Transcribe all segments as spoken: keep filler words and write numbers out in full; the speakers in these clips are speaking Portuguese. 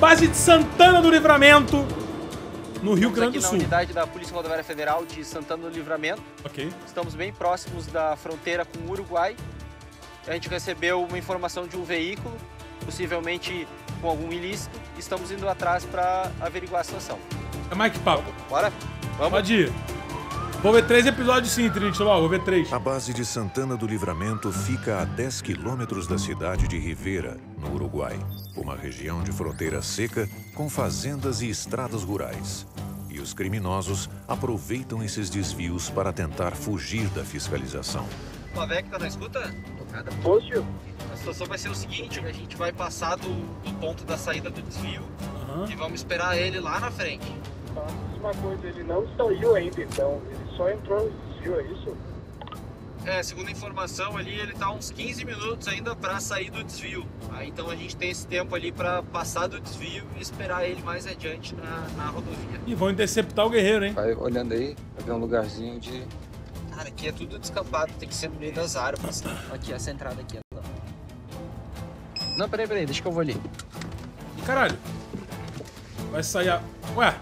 Base de Santana do Livramento, no Rio Grande do Sul. Estamos aqui na unidade da Polícia Rodoviária Federal de Santana do Livramento. Ok. Estamos bem próximos da fronteira com o Uruguai. A gente recebeu uma informação de um veículo, possivelmente com algum ilícito. Estamos indo atrás para averiguar a situação. É mais que papo. Bora? Vamos? Pode ir. Vou ver três episódios sim, Trinity. Vou ver três. A base de Santana do Livramento fica a dez quilômetros da cidade de Rivera, no Uruguai. Uma região de fronteira seca com fazendas e estradas rurais. E os criminosos aproveitam esses desvios para tentar fugir da fiscalização. O Avec tá na escuta? Tocada. Positivo. A situação vai ser o seguinte, a gente vai passar do, do ponto da saída do desvio Uhum. e vamos esperar ele lá na frente. Tá, uma coisa, ele não saiu ainda, então. Ele só entrou no desvio, é isso? É, segundo a informação ali, ele tá uns quinze minutos ainda para sair do desvio. Aí, então a gente tem esse tempo ali para passar do desvio e esperar ele mais adiante na, na rodovia. E vão interceptar o guerreiro, hein? Vai olhando aí, pra ver um lugarzinho de... Cara, aqui é tudo descampado, tem que ser no meio das árvores. Aqui, essa entrada aqui. Ó. Não, peraí, peraí, deixa que eu vou ali. Ih, caralho. Vai sair a... Ué?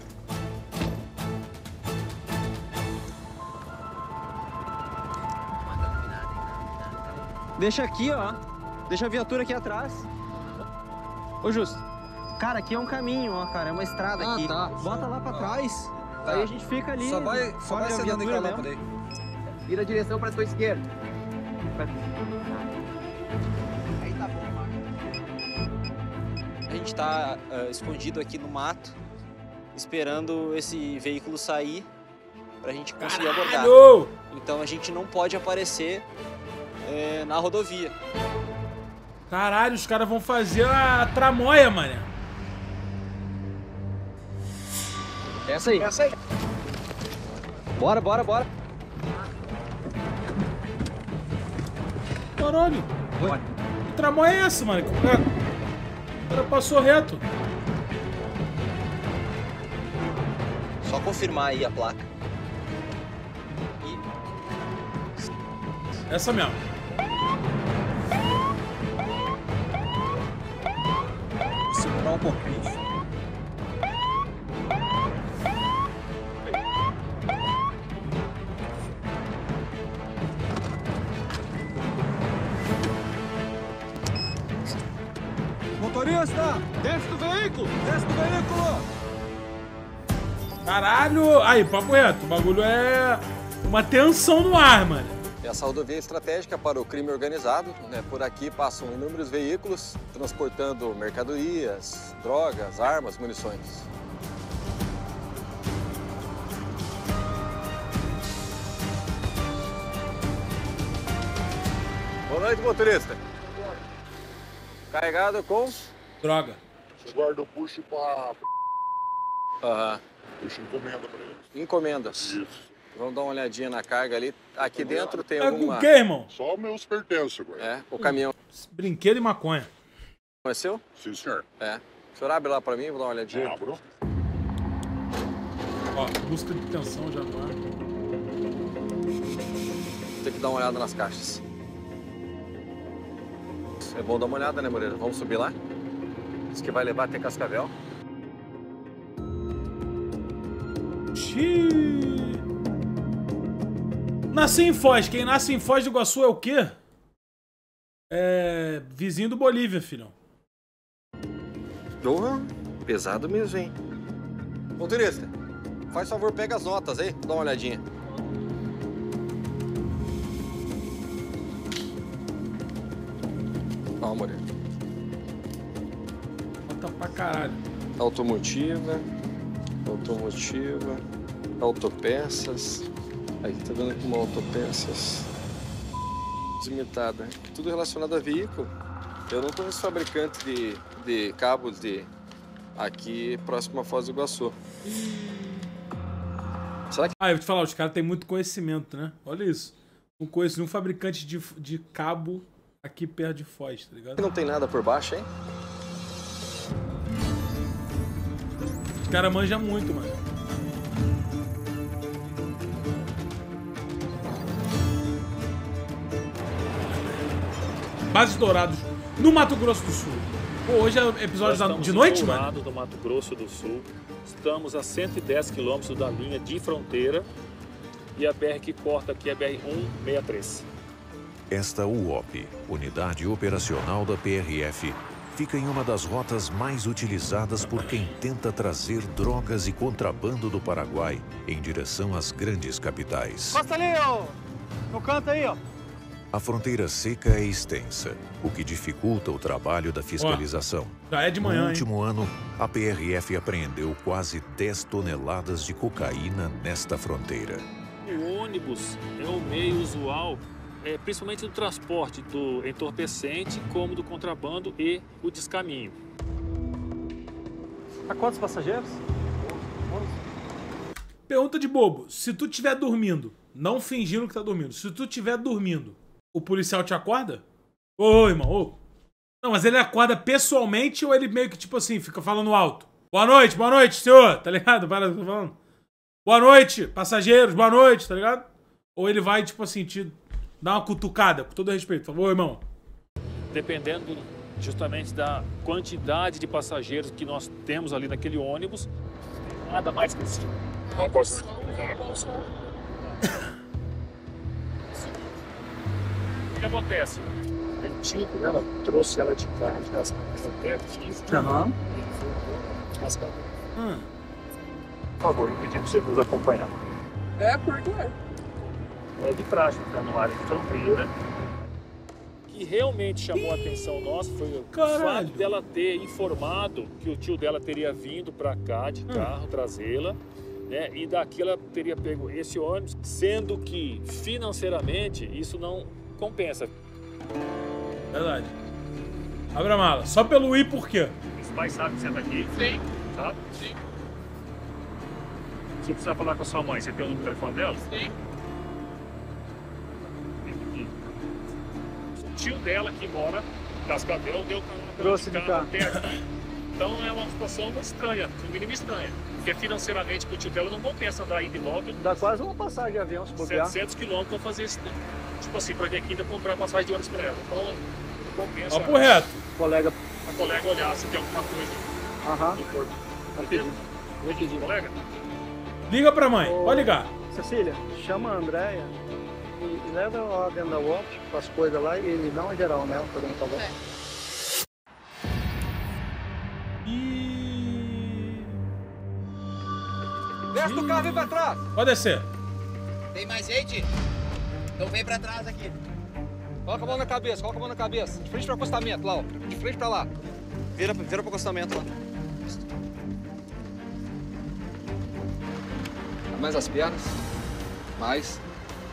Deixa aqui, ó. Deixa a viatura aqui atrás. Ô, Justo. Cara, aqui é um caminho, ó, cara. É uma estrada Ah, aqui. tá. Bota lá pra trás. Tá. Aí a gente fica ali. Só vai, só vai acendendo aquela lâmpada aí. Vira a direção pra sua esquerda. Aí tá bom, A gente tá uh, escondido aqui no mato, esperando esse veículo sair pra gente conseguir abordar. Caralho! Então a gente não pode aparecer é, na rodovia. Caralho, os caras vão fazer a tramóia, mané. Essa aí. Essa aí. Bora, bora, bora. Caralho. Bora. Que tramóia é essa, mano? O cara, o cara passou reto. Só confirmar aí a placa. E... Essa mesmo. Vou segurar um pouquinho. Motorista, desce do veículo! Desce do veículo! Caralho. Aí, papo reto. O bagulho é uma tensão no ar, mano. Essa rodovia é estratégica para o crime organizado, né? Por aqui passam inúmeros veículos transportando mercadorias, drogas, armas, munições. Boa noite, motorista. Carregado com... Droga. Você guarda o puxo pra... Aham. Puxa encomenda pra ele. Encomendas. Isso. Vamos dar uma olhadinha na carga ali. Aqui dentro tem É com alguma... o quê, irmão? Só meus pertences agora. É, o caminhão Brinquedo e maconha. é seu? Sim, senhor. É. O senhor abre lá pra mim, vou dar uma olhadinha. Abro. Ó, busca de tensão já no ar. Tem que dar uma olhada nas caixas. É bom dar uma olhada, né, Moreira? Vamos subir lá? Diz que vai levar até Cascavel. Xiii. Nasci em Foz. Quem nasce em Foz do Iguaçu é o quê? É... vizinho do Bolívia, filhão. Porra, pesado mesmo, hein? Motorista, faz favor, pega as notas aí, dá uma olhadinha. Ó, Moreira. Nota pra caralho. Automotiva, automotiva, autopeças. Aí tá dando aqui uma autopeças limitada. Tudo relacionado a veículo. Eu não conheço fabricante de, de cabos de aqui próximo a Foz do Iguaçu. Será que Ah, eu vou te falar, os caras têm muito conhecimento, né? Olha isso. Não conheço nenhum fabricante de, de cabo aqui perto de Foz, tá ligado? não tem nada por baixo, hein? Os caras manjam muito, mano. Bases Dourados. no Mato Grosso do Sul. Pô, hoje é episódio da, de noite, mano? Nós estamos do Mato Grosso do Sul. Estamos a cento e dez quilômetros da linha de fronteira. E a B R que corta aqui é a B R cento e sessenta e três. Esta U O P, Unidade Operacional da P R F, fica em uma das rotas mais utilizadas por quem tenta trazer drogas e contrabando do Paraguai em direção às grandes capitais. Costa ali, ó. No canto aí, ó. A fronteira seca é extensa, o que dificulta o trabalho da fiscalização. Ó, já é de manhã, no último hein? ano, a P R F apreendeu quase dez toneladas de cocaína nesta fronteira. O ônibus é o meio usual, é, principalmente do transporte do entorpecente, como do contrabando e o descaminho. Tá quantos passageiros? Pergunta de bobo. Se tu estiver dormindo, não fingindo que tá dormindo, se tu estiver dormindo, o policial te acorda? Ô, irmão, ô. Não, mas ele acorda pessoalmente ou ele meio que, tipo assim, fica falando alto? Boa noite, boa noite, senhor, tá ligado? Para, tô falando. Boa noite, passageiros, boa noite, tá ligado? Ou ele vai, tipo assim, te dar uma cutucada, com todo respeito. Por favor, irmão. Dependendo justamente da quantidade de passageiros que nós temos ali naquele ônibus, nada mais que isso. Não posso. O que acontece? Ela trouxe ela de casa, das Aham. Hum. Por favor, eu pedi para você nos acompanhar. É, por quê? É de praxe, tá no área de fronteira. O que realmente chamou a atenção nossa foi o Caralho. fato dela ter informado que o tio dela teria vindo para cá de carro, hum. trazê-la, né? E daqui ela teria pego esse ônibus, sendo que financeiramente isso não compensa. Verdade. Abra a mala. Só pelo ir, por quê? Os pais sabem que você tá aqui? Sim. Sabe? Sim. Se você precisar falar com a sua mãe, você tem o número do telefone dela? Sim. O tio dela que mora em Cascavel deu Trouxe de carro até aqui. Então é uma situação estranha, no mínimo estranha. Porque financeiramente o tio dela não compensa andar indo e volta. Dá quase uma passagem de avião, se bobear. setecentos quilômetros para fazer esse tempo. Tipo assim, pra vir aqui ainda comprar passagem de ônibus pra ela. Então não compensa. Papo reto. Colega. A colega olhar se tem alguma coisa Aham. no corpo. Rapidinho. Vou pedir, colega. Liga pra mãe. Ô, Pode ligar. Cecília, chama a Andréia e, e leva ela lá dentro da U O P com as coisas lá e dá uma geral nela, por favor. É. E... Desce do carro e vem pra trás. Pode descer. Tem mais gente? Então vem pra trás aqui. Coloca a mão na cabeça, coloca a mão na cabeça. De frente pro acostamento, lá, ó. De frente pra lá. Vira, vira pro acostamento lá. Mais as pernas. Mais.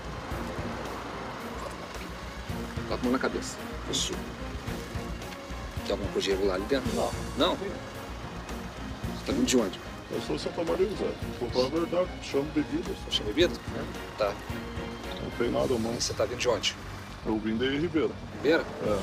Coloca a mão na cabeça. Isso. Tem alguma coisa irregular ali dentro? Não. Não? Você tá vindo de onde? Eu sou Santa Maria, Zé. Vou falar a verdade, chamo bebida. Chama bebida? Tá. Não tem nada, não. E você tá vindo de onde? Eu vim daí, Ribeira. Ribeira? É.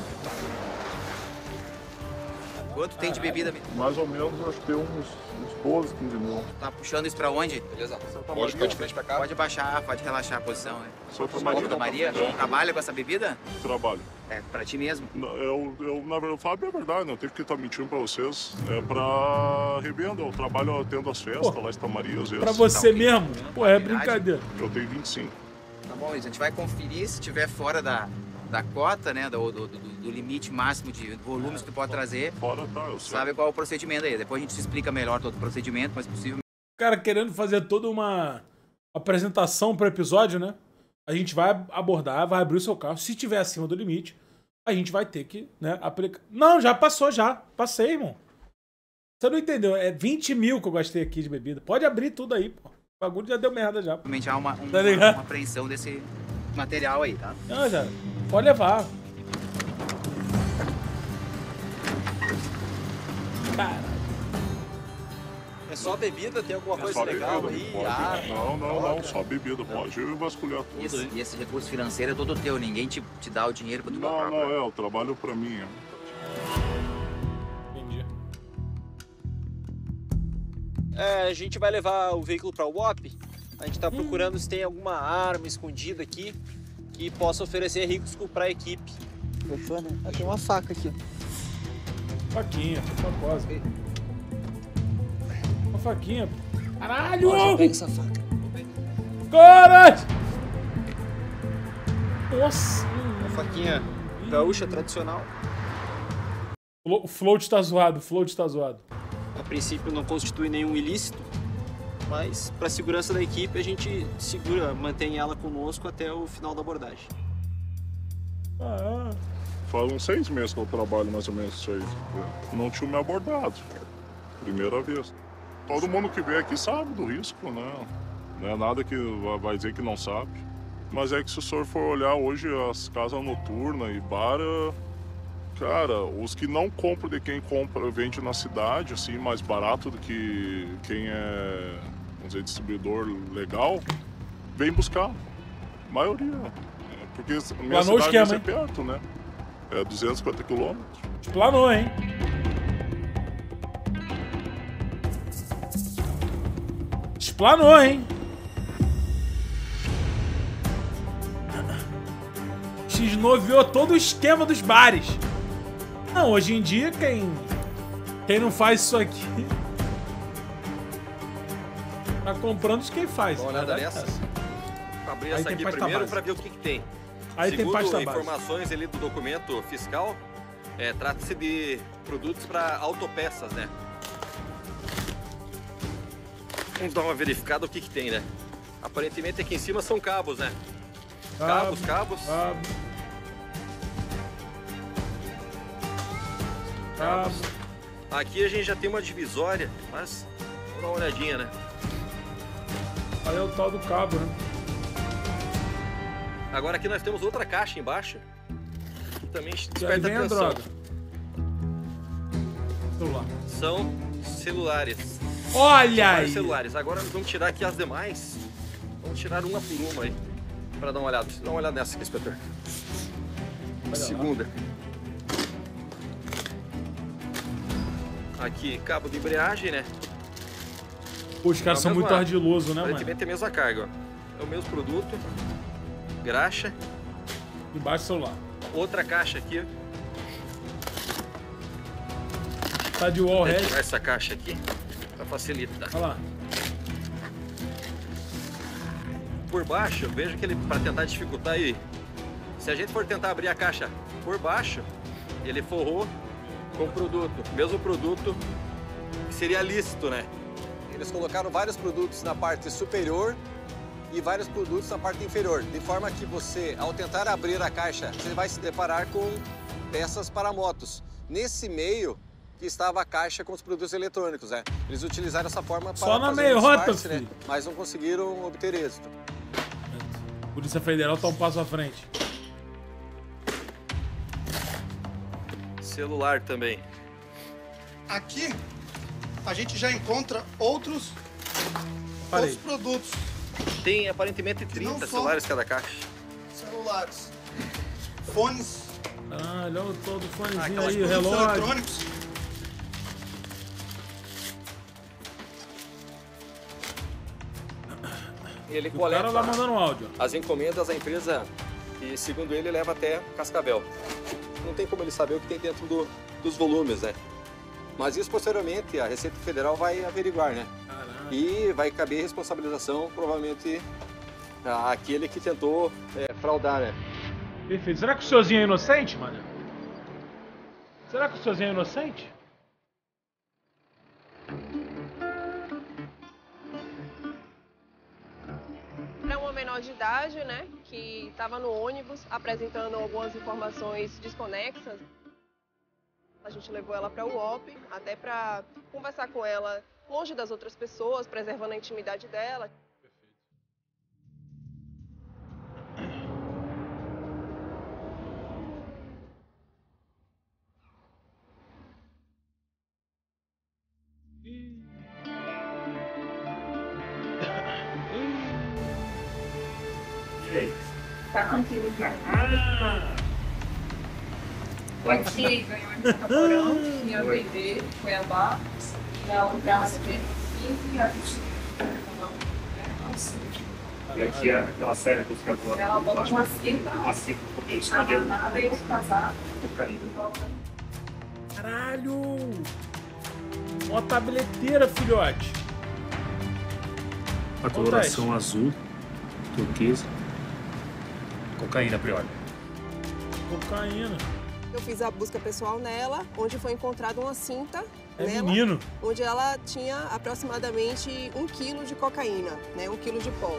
Quanto tem de bebida? Mais ou menos, acho que tem uns, uns doze, quinze mil. Tá puxando isso pra onde? Beleza. Santa Pode Maria. ficar de frente pra cá? Pode baixar, pode relaxar a posição. Né? Santa Santa Maria. Maria, trabalha com essa bebida? Trabalho. É, pra ti mesmo? Eu, eu, na verdade, eu falo a verdade, não tenho que estar mentindo pra vocês. É pra revenda, eu trabalho atendo as festas Pô, lá em Santa Maria, às vezes. Pra você Não, mesmo? Pô, é brincadeira. Eu tenho vinte e cinco. Tá bom, a gente vai conferir se tiver fora da, da cota, né? Do, do, do, do limite máximo de volumes que tu pode trazer. Fora, tá, eu sei. Sabe qual é o procedimento aí? Depois a gente te explica melhor todo o procedimento, mas possível. Cara, querendo fazer toda uma apresentação pro episódio, né? A gente vai abordar, vai abrir o seu carro. Se tiver acima do limite, a gente vai ter que, né, aplicar. Não, já passou, já. Passei, irmão. Você não entendeu? É vinte mil que eu gastei aqui de bebida. Pode abrir tudo aí, pô. O bagulho já deu merda já. Realmente há uma, um, Tá uma, ligado? uma apreensão desse material aí, tá? Não, já. Pode levar. Cara. É só bebida? Tem alguma É coisa só legal bebida, aí? pode. Ar? Não, não, não, só bebida, pode vasculhar tudo. E esse, e esse recurso financeiro é todo teu, ninguém te, te dá o dinheiro pra tu Não, comprar. não, é, eu trabalho pra mim. é. Entendi. É, a gente vai levar o veículo para o U O P. A gente está procurando se tem alguma arma escondida aqui que possa oferecer risco para a equipe. Fechou, né? Ah, tem uma faca aqui. Faquinha, facosa. Uma faquinha. Caralho! Ó, já pega essa faca. Caralho! Nossa! Uma faquinha gaúcha tradicional. O float tá zoado, o float tá zoado. A princípio não constitui nenhum ilícito, mas para segurança da equipe a gente segura, mantém ela conosco até o final da abordagem. Ah, Faz uns seis meses que eu trabalho mais ou menos isso aí. Não tinha me abordado. Primeira vez. Todo mundo que vem aqui sabe do risco, né? Não é nada que vai dizer que não sabe. Mas é que se o senhor for olhar hoje as casas noturnas e bar, cara, os que não compram de quem compra, vende na cidade, assim, mais barato do que quem é, vamos dizer, distribuidor legal, vem buscar. A maioria. É, porque minha Planou o cidade esquema, vai ser hein? perto, né? É duzentos e cinquenta quilômetros. Planou, hein? Explanou, hein? X-noviou todo o esquema dos bares. Não, hoje em dia, quem... Quem não faz isso aqui... Tá comprando de quem faz. Dá uma olhada Verdade, nessas. cara. Vou abrir Aí essa tem aqui pasta primeiro base. para ver o que, que tem. Aí tem Segundo pasta base. informações ali do documento fiscal, é, trata-se de produtos para autopeças, né? Vamos dar uma verificada o que, que tem, né? Aparentemente aqui em cima são cabos, né? Cabos, cabos. Cabo. Cabos. Aqui a gente já tem uma divisória, mas vamos dar uma olhadinha, né? Aí é o tal do cabo, né? Agora aqui nós temos outra caixa embaixo. Que também E aí desperta vem a atenção. droga. Celular. São celulares. Olha Vários aí! celulares. Agora nós vamos tirar aqui as demais. Vamos tirar uma por uma aí. Pra dar uma olhada. Dá uma olhada nessa aqui, inspetor. Olha Segunda. Aqui, cabo de embreagem, né? Pô, os caras É a são mesma- muito ardilosos, né, mano? Aparentemente é a mesma carga, ó. É o mesmo produto. Graxa. Embaixo do celular. Outra caixa aqui. Tá de wall Vou head. tirar essa caixa aqui pra facilitar. Olha lá. Por baixo, veja que ele, para tentar dificultar aí, se a gente for tentar abrir a caixa por baixo, ele forrou com o produto, mesmo produto que seria lícito, né? Eles colocaram vários produtos na parte superior e vários produtos na parte inferior, de forma que você, ao tentar abrir a caixa, você vai se deparar com peças para motos. Nesse meio que estava a caixa com os produtos eletrônicos, né? Eles utilizaram essa forma para Só na fazer meia um rota, disfarce, né? filho. Mas não conseguiram obter êxito. Polícia Federal tá um passo à frente. Celular também. Aqui a gente já encontra outros, Parei. outros produtos, Tem aparentemente trinta não só- celulares cada caixa. celulares, fones, Caralho, olha o todo fonezinho aquelas aí, o produtos relógio. eletrônicos. Ele O coleta cara lá mandando áudio. as encomendas da empresa e, segundo ele, leva até Cascavel. Não tem como ele saber o que tem dentro do- dos volumes, né? Mas isso, posteriormente, a Receita Federal vai averiguar, né? Caralho. E vai caber responsabilização, provavelmente, àquele que tentou é, fraudar, né? Perfeito. Será que o senhorzinho é inocente, mano? Será que o senhorzinho é inocente? Era uma menor de idade, né, que estava no ônibus apresentando algumas informações desconexas. A gente levou ela para o U O P, até para conversar com ela longe das outras pessoas, preservando a intimidade dela. Tá contigo já. O Ati ganhou em Caporão, em A B D, Cuiabá, na outra A C P quinze e a vinte. E aqui é aquela série buscadora. Ela bota uma cinta. Uma cinta, porque escondeu. Nada e passar. Caralho! Uma tableteira, filhote. A coloração azul, turquesa. Cocaína a priori. Cocaína. Eu fiz a busca pessoal nela, onde foi encontrada uma cinta É nela, menino. onde ela tinha aproximadamente um quilo de cocaína, né? Um quilo de pó.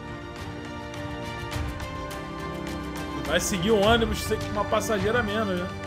Vai seguir o ônibus com uma passageira menos, né?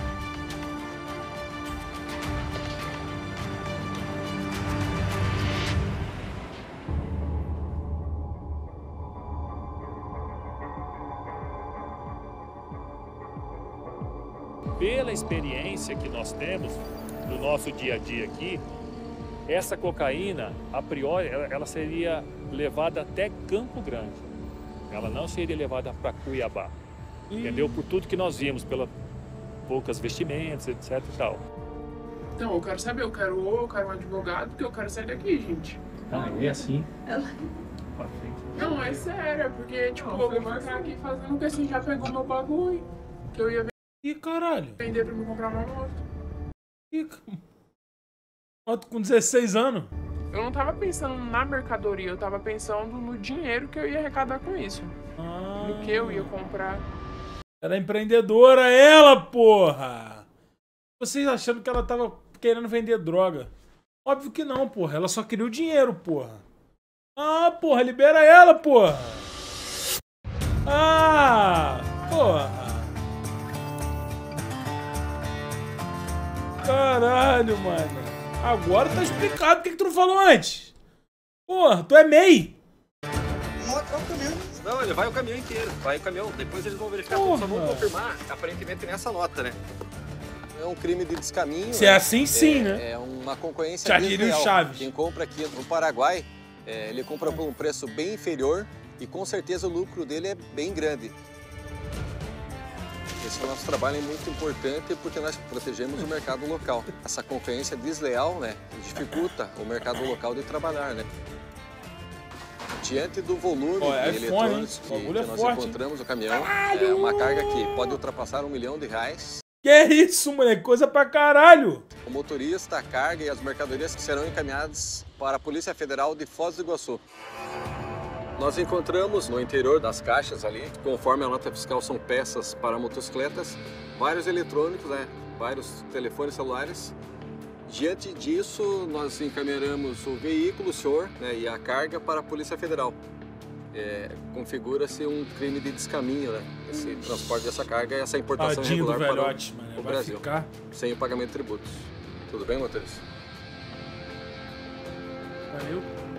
Pela experiência que nós temos no nosso dia a dia aqui, essa cocaína, a priori, ela, ela seria levada até Campo Grande. Ela não seria levada para Cuiabá. Hum. Entendeu? Por tudo que nós vimos, pelas poucas vestimentas, etc e tal. Então, eu quero saber, eu quero ou eu quero um advogado, porque eu quero sair daqui, gente. Ah, é assim? Não, é sério, porque, tipo, eu vou ficar aqui fazendo que assim já pegou meu bagulho, que eu ia Ih, caralho. vender pra me comprar uma moto. Ih, moto com dezesseis anos. Eu não tava pensando na mercadoria, eu tava pensando no dinheiro que eu ia arrecadar com isso. Ah. No que eu ia comprar. Ela é empreendedora, ela, porra! Vocês achando que ela tava querendo vender droga. Óbvio que não, porra. Ela só queria o dinheiro, porra. Ah, porra, libera ela, porra! Ah, porra! Caralho, mano. Agora tá explicado por que que tu não falou antes. Porra, tu é M E I. Não, ele vai o caminhão inteiro. Vai o caminhão. Depois eles vão verificar tudo. Só vão confirmar, aparentemente, nessa nota, né? É um crime de descaminho. Se é assim, sim, é, né? É uma concorrência Já diria o desleal. Chaves. Quem compra aqui no Paraguai, é, ele compra por um preço bem inferior e com certeza o lucro dele é bem grande. Esse nosso trabalho é muito importante porque nós protegemos o mercado local. Essa concorrência desleal, né, dificulta o mercado local de trabalhar, né? Diante do volume Ó, é de fone, eletrônicos que, hein? O bagulho que é nós forte, encontramos no caminhão, é uma carga que pode ultrapassar um milhão de reais. Que é isso, moleque? Coisa pra caralho. O motorista, a carga e as mercadorias que serão encaminhadas para a Polícia Federal de Foz do Iguaçu. Nós encontramos no interior das caixas ali, conforme a nota fiscal são peças para motocicletas, vários eletrônicos, né? Vários telefones celulares. Diante disso, nós encaminhamos o veículo, o senhor, né, e a carga para a Polícia Federal. É, configura-se um crime de descaminho, né? Esse transporte dessa carga e essa importação Tadinho irregular do velhote, para o, mano. o Vai Brasil, ficar. sem o pagamento de tributos. Tudo bem, motorista? Valeu.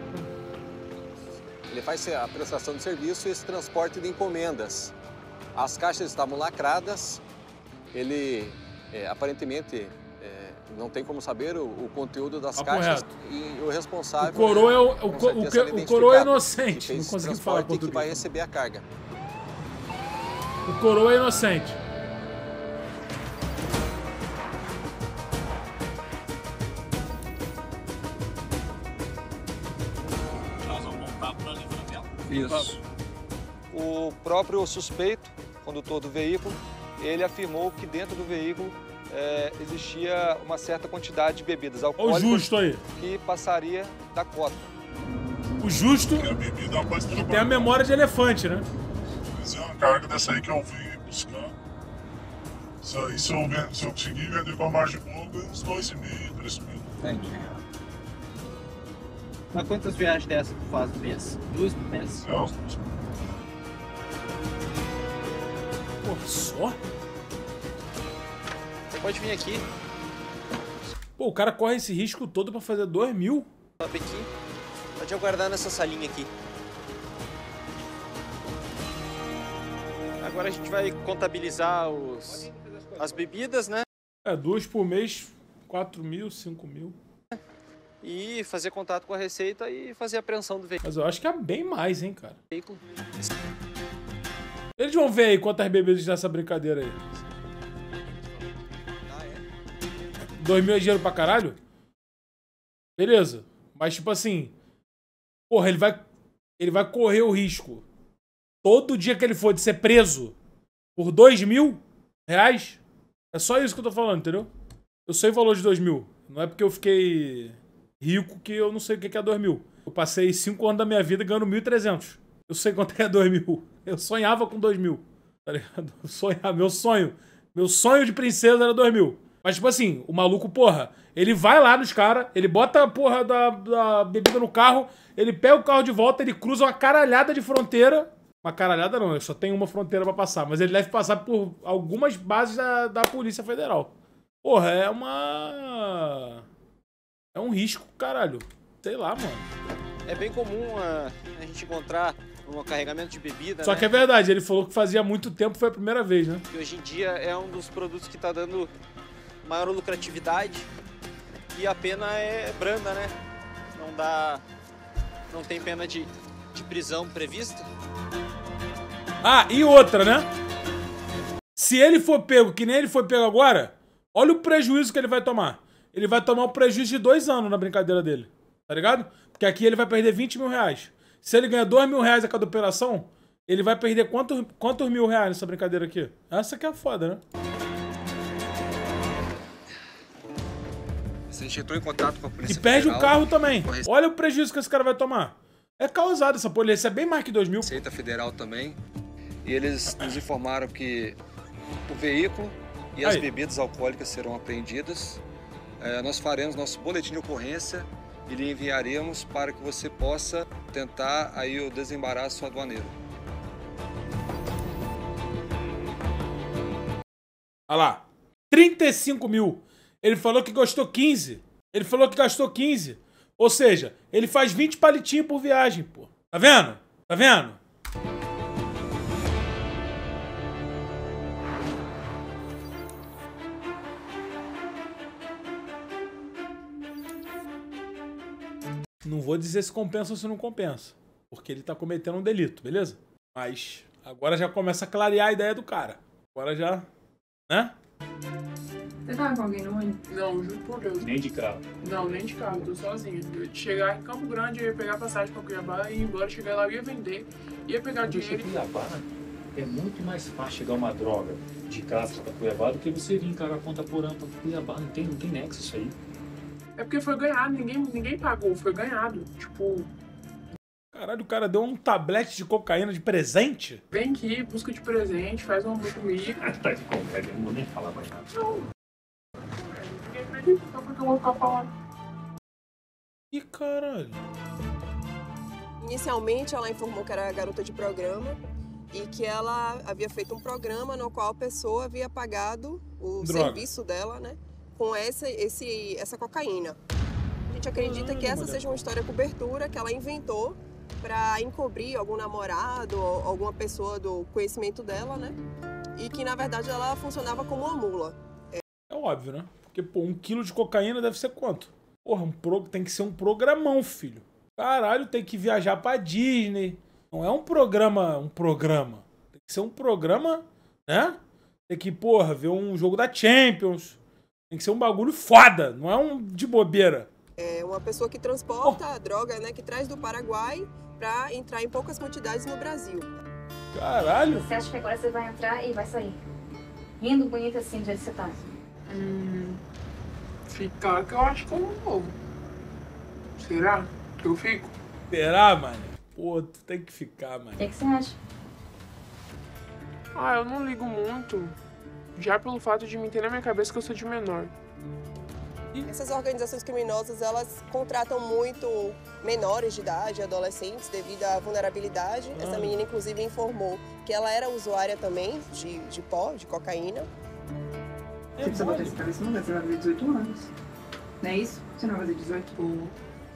Ele faz a prestação de serviço e esse transporte de encomendas. As caixas estavam lacradas, ele é, aparentemente é, não tem como saber o, o conteúdo das Tá caixas correto. e o responsável... O coroa é o, o, com o, certeza, o, ele o é coroa é identificado, inocente. que fez Não esse consegui falar transporte e que vai português. receber a carga. O coroa é inocente. Isso. O próprio suspeito, condutor do veículo, ele afirmou que dentro do veículo é, existia uma certa quantidade de bebidas alcoólicas justo aí. que passaria da cota. O justo que tem a memória de elefante, né? Mas é uma carga dessa aí que eu vim buscar. Isso aí, se eu, vendo, se eu conseguir vender com a margem boa, uns dois e meio, três mil. Entendi. Mas quantas viagens dessas tu faz por mês? Duas por mês? É, umas duas. Pô, só? Você pode vir aqui. Pô, o cara corre esse risco todo pra fazer dois mil? Sobe aqui. Pode aguardar nessa salinha aqui. Agora a gente vai contabilizar os, as bebidas, né? É, duas por mês, quatro mil, cinco mil. E fazer contato com a Receita e fazer a apreensão do veículo. Mas eu acho que é bem mais, hein, cara. Eles vão ver aí quantas bebidas nessa brincadeira aí. Dois mil é dinheiro pra caralho? Beleza. Mas, tipo assim... Porra, ele vai... ele vai correr o risco, todo dia que ele for, de ser preso por dois mil reais? É só isso que eu tô falando, entendeu? Eu sei o valor de dois mil. Não é porque eu fiquei rico que eu não sei o que é dois mil. Eu passei cinco anos da minha vida ganhando mil e trezentos. Eu sei quanto é dois mil. Eu sonhava com dois mil. Tá ligado? Eu sonhava, meu sonho. Meu sonho de princesa era dois mil. Mas, tipo assim, o maluco, porra, ele vai lá nos caras, ele bota a porra da, da bebida no carro, ele pega o carro de volta, ele cruza uma caralhada de fronteira. Uma caralhada não, só tem uma fronteira pra passar. Mas ele deve passar por algumas bases da, da Polícia Federal. Porra, é uma... É um risco, caralho. Sei lá, mano. É bem comum a, a gente encontrar um carregamento de bebida, Só né? que é verdade, ele falou que fazia muito tempo, foi a primeira vez, né? Que hoje em dia é um dos produtos que tá dando maior lucratividade e a pena é branda, né? Não dá... Não tem pena de, de prisão prevista. Ah, e outra, né? Se ele for pego, que nem ele foi pego agora, olha o prejuízo que ele vai tomar. Ele vai tomar um prejuízo de dois anos na brincadeira dele. Tá ligado? Porque aqui ele vai perder vinte mil reais. Se ele ganha dois mil reais a cada operação, ele vai perder quantos, quantos mil reais nessa brincadeira aqui? Essa que é a foda, né? Você entrou em contato com a Polícia E perde Federal, o carro também. Olha o prejuízo que esse cara vai tomar. É causado essa polícia, é bem mais que dois mil. Receita Federal também. E eles nos informaram que o veículo e as Aí. bebidas alcoólicas serão apreendidas. É, nós faremos nosso boletim de ocorrência e lhe enviaremos para que você possa tentar aí o desembaraço aduaneiro. Olha lá. trinta e cinco mil. Ele falou que gastou quinze. Ele falou que gastou quinze. Ou seja, ele faz vinte palitinhos por viagem, pô. Tá vendo? Tá vendo? Não vou dizer se compensa ou se não compensa. Porque ele tá cometendo um delito, beleza? Mas agora já começa a clarear a ideia do cara. Agora já... Né? Você tava com alguém no ônibus? Não, juro por Deus. Nem de carro. Não, nem de carro, tô sozinho. Eu ia chegar em Campo Grande, eu ia pegar passagem pra Cuiabá e ir embora, chegar lá, eu ia vender, ia pegar dinheiro. Em Cuiabá é muito mais fácil chegar uma droga de casa pra Cuiabá do que você vir em Caraponta-Porã pra Cuiabá. Não tem, não tem nexo isso aí. É porque foi ganhado, ninguém, ninguém pagou, foi ganhado. Tipo... Caralho, o cara deu um tablete de cocaína de presente? Vem aqui, busca de presente, faz um amor comigo. Tá de conversa, eu não vou nem falar mais nada. Não. Ninguém acredita, então por que eu vou ficar falando? Ih, caralho. Inicialmente, ela informou que era garota de programa e que ela havia feito um programa no qual a pessoa havia pagado o Droga. serviço dela, né, com essa, esse, essa cocaína. A gente acredita que essa seja uma história cobertura que ela inventou para encobrir algum namorado ou alguma pessoa do conhecimento dela, né? E que, na verdade, ela funcionava como uma mula. É óbvio, né? Porque, pô, um quilo de cocaína deve ser quanto? Porra, um pro... tem que ser um programão, filho. Caralho, tem que viajar pra Disney. Não é um programa, um programa. Tem que ser um programa, né? Tem que, porra, ver um jogo da Champions. Tem que ser um bagulho foda, não é um de bobeira. É uma pessoa que transporta a droga, né, que traz do Paraguai para entrar em poucas quantidades no Brasil. Caralho! Você acha que agora você vai entrar e vai sair? Rindo bonito assim, do jeito que você tá? Hum... Ficar que eu acho que eu não vou. Será que eu fico? Será, mano? Pô, tu tem que ficar, mano. O que, que você acha? Ah, eu não ligo muito. Já pelo fato de me ter na minha cabeça que eu sou de menor. Essas organizações criminosas, elas contratam muito menores de idade, adolescentes, devido à vulnerabilidade. Ah. Essa menina, inclusive, informou que ela era usuária também de, de pó, de cocaína. Você precisa botar essa cabeça no lugar, você vai fazer dezoito anos. Não é isso? Você não vai fazer dezoito? Uhum.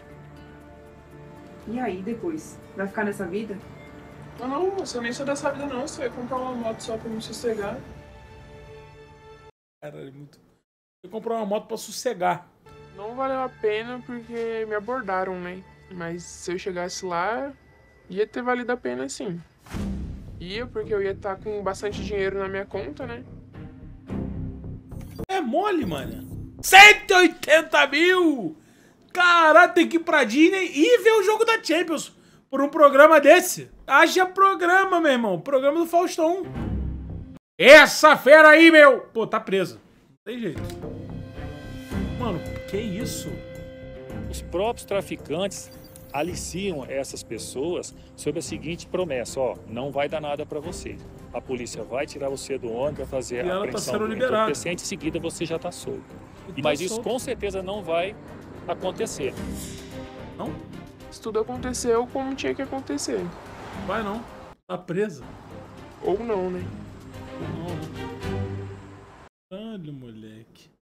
E aí, depois? Vai ficar nessa vida? Não, não, eu nem sou dessa vida não. Você vai comprar uma moto só pra me sossegar. Caralho, muito... Eu comprei uma moto pra sossegar. Não valeu a pena porque me abordaram, né? Mas se eu chegasse lá, ia ter valido a pena sim. Ia, porque eu ia estar com bastante dinheiro na minha conta, né? É mole, mano. cento e oitenta mil! Caralho, tem que ir pra Disney e ver o jogo da Champions. por um programa desse. Haja programa, meu irmão. Programa do Faustão. Essa fera aí, meu! Pô, tá presa. Não tem jeito. Mano, que isso? Os próprios traficantes aliciam essas pessoas sob a seguinte promessa, ó, não vai dar nada pra você. A polícia vai tirar você do ônibus, vai fazer E a ela tá apreensão sendo do liberada. entorpecente, em seguida você já tá solto. E E tá Mas isso solto. com certeza não vai acontecer. Não? Isso tudo aconteceu como tinha que acontecer. Vai não. Tá presa. Ou não, né? Não, né? Caralho, moleque.